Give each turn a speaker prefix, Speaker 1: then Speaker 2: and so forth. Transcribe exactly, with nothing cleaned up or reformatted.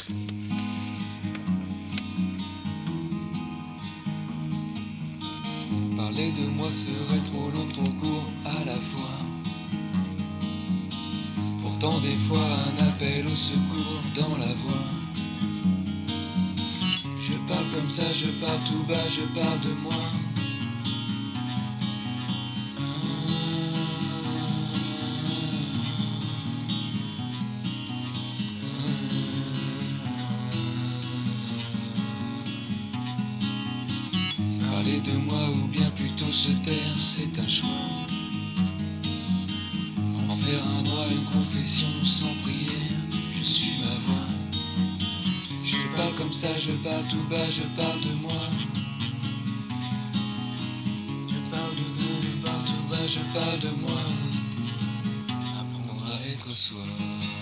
Speaker 1: Parler de moi serait trop long, trop court à la fois. Pourtant des fois un appel au secours dans la voix. Je parle comme ça, je parle tout bas, je parle de moi. Parler de moi ou bien plutôt se taire, c'est un choix. En faire un droit, une confession sans prière, je suis ma voix. Je parle comme ça, je parle tout bas, je parle de moi. Je parle de moi, je parle tout bas, je parle de moi. Apprendre à être soi.